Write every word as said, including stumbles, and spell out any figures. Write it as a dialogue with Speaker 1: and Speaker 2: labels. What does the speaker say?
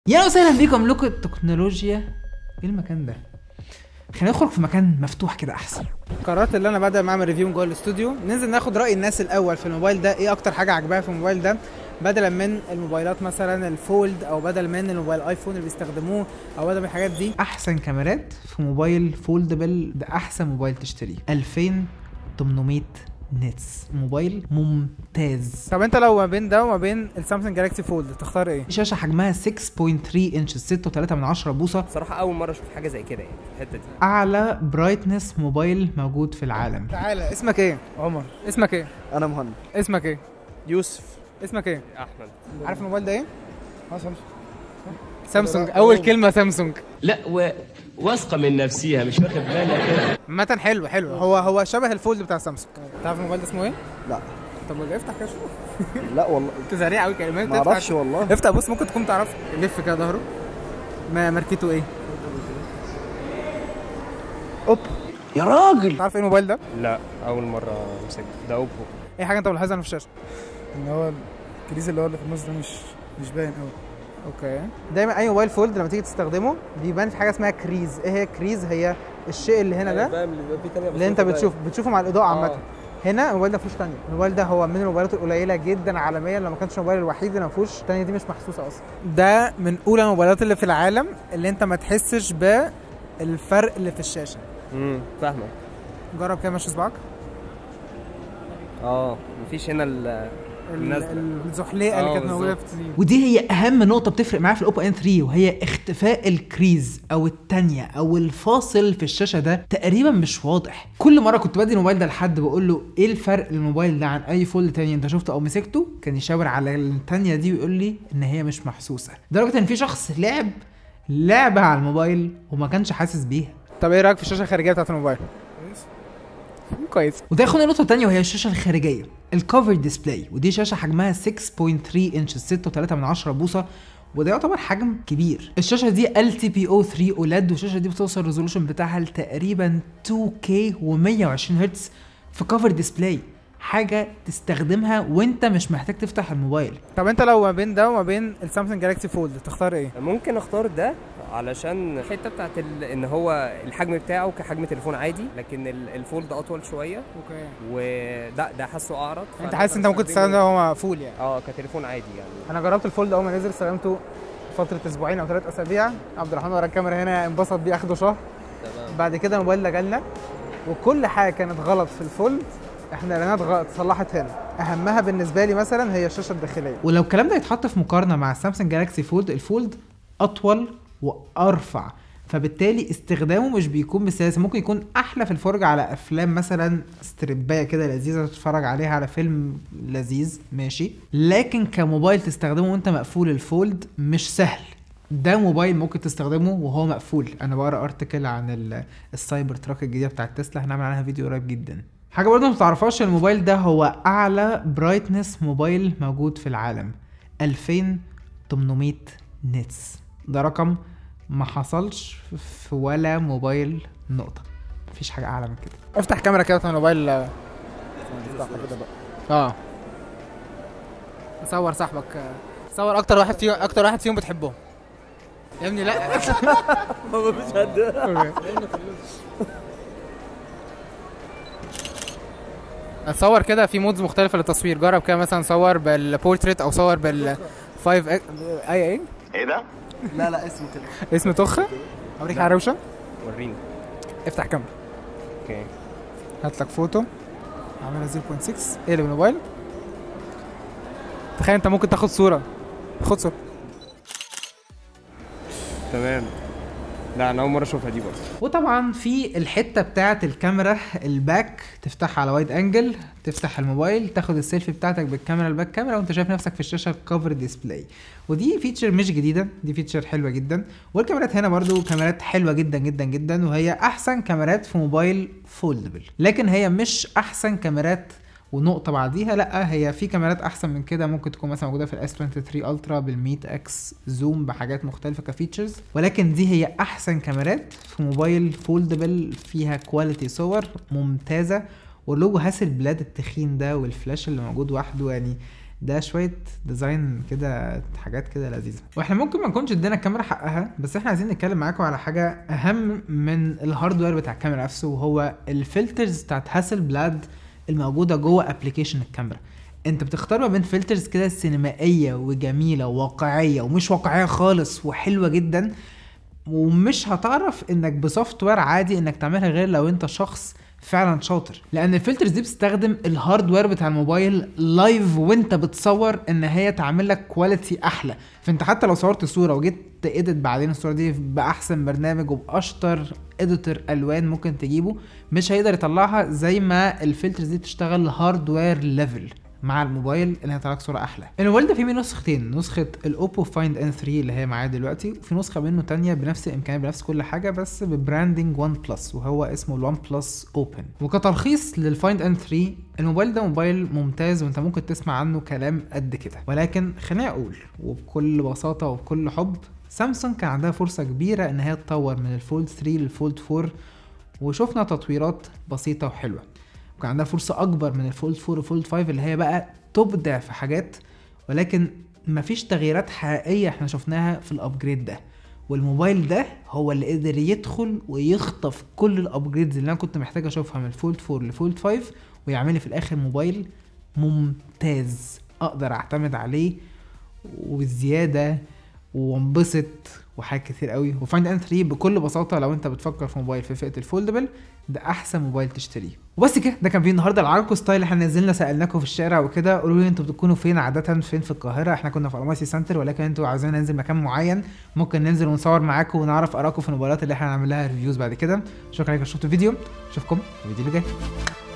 Speaker 1: يا اهلا وسهلا بيكم ملوك التكنولوجيا. ايه المكان ده؟ خلينا نخرج في مكان مفتوح كده احسن.
Speaker 2: قررت ان انا بعد ما اعمل ريفيو جوه الاستوديو ننزل ناخد راي الناس الاول في الموبايل ده، ايه اكتر حاجه عجبها في الموبايل ده، بدلا من الموبايلات مثلا الفولد او بدل من الموبايل ايفون اللي بيستخدموه او بدل من الحاجات دي.
Speaker 1: احسن كاميرات في موبايل فولدبل ده احسن موبايل تشتريه ألفين وتمنمية نتس، موبايل ممتاز.
Speaker 2: طب انت لو ما بين ده وما بين السامسونج جالاكسي فولد تختار ايه؟
Speaker 1: شاشه حجمها ستة فاصلة تلاتة انش، ستة وتلاتة من عشرة بوصه.
Speaker 3: صراحه اول مره اشوف حاجه زي كده يعني في الحته دي.
Speaker 1: اعلى برايتنس موبايل موجود في العالم.
Speaker 2: تعالى، اسمك ايه؟
Speaker 4: عمر.
Speaker 2: اسمك ايه؟
Speaker 4: انا مهند.
Speaker 2: اسمك ايه؟
Speaker 4: يوسف.
Speaker 2: اسمك ايه؟
Speaker 3: احمد.
Speaker 2: عارف الموبايل ده ايه؟
Speaker 4: اه سامسونج.
Speaker 2: سامسونج. اول كلمه سامسونج.
Speaker 5: لا و... واثقه من نفسها مش واخد بالها كده.
Speaker 2: عامه حلو حلو، هو هو شبه الفولد بتاع سامسونج. تعرف الموبايل ده اسمه ايه؟
Speaker 4: لا.
Speaker 2: طب ولا افتح كده شوف.
Speaker 4: لا والله
Speaker 2: انت سريع قوي كلمات.
Speaker 4: ما اعرفش والله.
Speaker 2: افتح بص، ممكن تكون تعرف. لف كده ظهره. ما ماركته ايه؟
Speaker 4: اوب يا راجل.
Speaker 2: تعرف ايه الموبايل ده؟
Speaker 3: لا اول مره امسك ده اوبو.
Speaker 2: ايه حاجه انت ملاحظها في الشاشه؟
Speaker 4: ان هو الكريز اللي هو اللي في النص ده مش مش باين قوي.
Speaker 2: اوكي. دايما اي موبايل فولد لما تيجي تستخدمه بيبان في حاجه اسمها كريز. ايه هي كريز؟ هي الشيء اللي هنا ده اللي انت بتشوف بتشوفه مع الاضاءه عامه. آه. هنا الموبايل ده ما فيهوش ثانيه. الموبايل ده هو من الموبايلات القليله جدا عالميا، لما كانش الموبايل الوحيد اللي ما فيهوش الثانيه دي، مش محسوسه اصلا. ده من اولى الموبايلات اللي في العالم اللي انت ما تحسش بالفرق اللي في الشاشه.
Speaker 3: امم فاهمك.
Speaker 2: جرب كده ماشي صباعك.
Speaker 3: اه مفيش هنا ال
Speaker 2: الزحليقه اللي كانت موجوده في التليفون.
Speaker 1: ودي هي اهم نقطه بتفرق معايا في الاوبو ان ثلاثة، وهي اختفاء الكريز او التانية او الفاصل في الشاشه ده تقريبا مش واضح. كل مره كنت بدي الموبايل ده لحد بقول له ايه الفرق الموبايل ده عن اي فولد تاني انت شفته او مسكته، كان يشاور على التانية دي ويقول لي ان هي مش محسوسه، لدرجه ان في شخص لعب لعبه على الموبايل وما كانش حاسس بيها.
Speaker 2: طب ايه رايك في الشاشه الخارجيه بتاعت الموبايل؟ كويس.
Speaker 1: وده ياخدنا نقطه تانية، وهي الشاشه الخارجيه الكفر ديسبلاي. ودي شاشه حجمها ستة فاصلة تلاتة انش، ستة وتلاتة من عشرة بوصه، وده يعتبر حجم كبير. الشاشه دي إل تي بي أو ثلاثة اولاد، والشاشه دي بتوصل الريزولوشن بتاعها لتقريبا تو كيه ومية وعشرين هرتز في كفر ديسبلاي، حاجه تستخدمها وانت مش محتاج تفتح الموبايل.
Speaker 2: طب انت لو ما بين ده وما بين السامسونج جالاكسي فولد تختار ايه؟
Speaker 3: ممكن اختار ده علشان الحته بتاعت ال... ان هو الحجم بتاعه كحجم تليفون عادي، لكن ال... الفولد اطول شويه.
Speaker 2: اوكي.
Speaker 3: وده ده حاسه اعرض.
Speaker 2: انت حاسس انت ممكن تستخدمه هو مقفول يعني؟
Speaker 3: اه كتليفون عادي يعني.
Speaker 2: انا جربت الفولد اول ما نزل، استخدمته فتره اسبوعين او ثلاث اسابيع. عبد الرحمن ورا الكاميرا هنا انبسط بيه، اخده شهر. تمام. بعد كده الموبايل ده جالنا وكل حاجه كانت غلط في الفولد احنا اعلانات غلط اتصلحت هنا. اهمها بالنسبه لي مثلا هي الشاشه الداخليه.
Speaker 1: ولو الكلام ده يتحط في مقارنه مع السامسونج جالاكسي فولد، الفولد اطول وارفع، فبالتالي استخدامه مش بيكون بسلاسه. ممكن يكون احلى في الفرجه على افلام مثلا ستريبايه كده لذيذه تتفرج عليها على فيلم لذيذ ماشي، لكن كموبايل تستخدمه وانت مقفول الفولد مش سهل. ده موبايل ممكن تستخدمه وهو مقفول. انا بقرا ارتكل عن السايبر تراك الجديده بتاعت تسلا، هنعمل عنها فيديو قريب جدا. حاجه برضه ما تعرفهاش، الموبايل ده هو اعلى برايتنس موبايل موجود في العالم، ألفين وتمنمية نتس. ده رقم ما حصلش في ولا موبايل نقطه، مفيش حاجه اعلى من كده.
Speaker 2: افتح كاميرا كده في الموبايل. افتح كده بقى. اه صور صاحبك، صور اكتر واحد فيهم اكتر واحد فيهم بتحبهم يا ابني. لا
Speaker 4: ما فيش حد.
Speaker 2: صور كده في مودز مختلفه للتصوير. جرب كده مثلا صور بالبورتريت او صور بال خمسة اي اي.
Speaker 4: ايه ده؟ لا لا اسمه كده.
Speaker 2: اسمه تخه. اوريك على روشه.
Speaker 3: وريني.
Speaker 2: افتح كاميرا.
Speaker 3: اوكي.
Speaker 2: هات لك فوتو عاملها صفر فاصلة ستة. اقلب الموبايل. تخيل انت ممكن تاخد صوره. خد صوره.
Speaker 3: تمام. لا انا اول مره اشوفها دي برضه.
Speaker 1: وطبعا في الحته بتاعه الكاميرا الباك، تفتحها على وايد انجل، تفتح الموبايل تاخد السيلفي بتاعتك بالكاميرا الباك كاميرا وانت شايف نفسك في الشاشه الكفر ديسبلاي. ودي فيتشر مش جديده، دي فيتشر حلوه جدا. والكاميرات هنا برضو كاميرات حلوه جدا جدا جدا، وهي احسن كاميرات في موبايل فولدبل، لكن هي مش احسن كاميرات ونقطه بعديها. لا، هي في كاميرات احسن من كده، ممكن تكون مثلا موجوده في الاس ثلاثة وعشرين الترا بالمية اكس زوم بحاجات مختلفه كفيتشرز، ولكن دي هي احسن كاميرات في موبايل فولدبل، فيها كواليتي صور ممتازه. واللوجو هاسل بلاد التخين ده والفلاش اللي موجود وحده، يعني ده شويه ديزاين كده، حاجات كده لذيذه. واحنا ممكن ما نكونش ادينا الكاميرا حقها، بس احنا عايزين نتكلم معاكم على حاجه اهم من الهاردوير بتاع الكاميرا نفسه، وهو الفلترز بتاعت هاسلبلاد الموجوده جوه ابلكيشن الكاميرا. انت بتختار ما بين فلترز كده سينمائيه وجميله وواقعيه ومش واقعيه خالص وحلوه جدا، ومش هتعرف انك بسوفت وير عادي انك تعملها غير لو انت شخص فعلا شاطر، لان الفلترز دي بتستخدم الهاردوير بتاع الموبايل لايف وانت بتصور ان هي تعمل لك كواليتي احلى. فانت حتى لو صورت صوره وجيت تأديت بعدين الصوره دي باحسن برنامج وباشطر اديتور الوان ممكن تجيبه، مش هيقدر يطلعها زي ما الفلترز دي بتشتغل هاردوير ليفل مع الموبايل اللي هيطلع لك صوره احلى. الموبايل ده فيه منه نسختين، نسخه الاوبو فايند ان ثري اللي هي معايا دلوقتي، وفي نسخه منه تانية بنفس الامكانيات بنفس كل حاجه بس ببراندنج وان بلس، وهو اسمه الوان بلس اوبن. وكتلخيص للفايند ان ثري، الموبايل ده موبايل ممتاز وانت ممكن تسمع عنه كلام قد كده، ولكن خليني اقول وبكل بساطه وبكل حب، سامسونج كان عندها فرصه كبيره ان هي تطور من الفولد ثري للفولد فور، وشفنا تطويرات بسيطه وحلوه. وكان عندها فرصه اكبر من الفولد فور وفولد فايف اللي هي بقى تبدع في حاجات، ولكن مفيش تغييرات حقيقيه احنا شفناها في الابجريد ده. والموبايل ده هو اللي قدر يدخل ويخطف كل الابجريدز اللي انا كنت محتاج اشوفها من الفولد فور لفولد فايف، ويعمل لي في الاخر موبايل ممتاز اقدر اعتمد عليه وزياده وانبسط وحاجات كتير قوي. وفايند ان ثري بكل بساطه لو انت بتفكر في موبايل في فئه الفولدبل ده احسن موبايل تشتريه. وبس كده، ده كان فيه النهارده العركو ستايل. احنا نزلنا سالناكم في الشارع وكده، قولوا لي انتوا بتكونوا فين عاده، فين في القاهره. احنا كنا في الماسي سنتر، ولكن انتوا عايزين ننزل مكان معين ممكن ننزل ونصور معاكم ونعرف اراءكم في الموبايلات اللي احنا هنعمل لها ريفيوز بعد كده. شكرا لكم شفتوا الفيديو، اشوفكم في الفيديو اللي جاي.